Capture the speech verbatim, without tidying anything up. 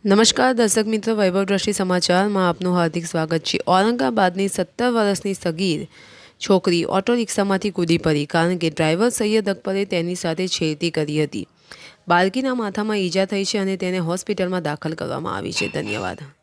નમસ્કાર દર્શક મિત્રો, વૈભવ દ્રષ્ટિ સમાચારમાં આપનું હાર્દિક સ્વાગત છે। ઔરંગાબાદની સત્તર વર્ષની સગીર છોકરી ઓટો રિક્ષામાંથી કૂદી પડી કારણ કે ડ્રાઈવર સૈયદ અકબરે તેની સાથે છેડતી કરી હતી। બાળકીના માથામાં ઈજા થઈ છે અને તેને હોસ્પિટલમાં દાખલ કરવામાં આવી છે। ધન્યવાદ।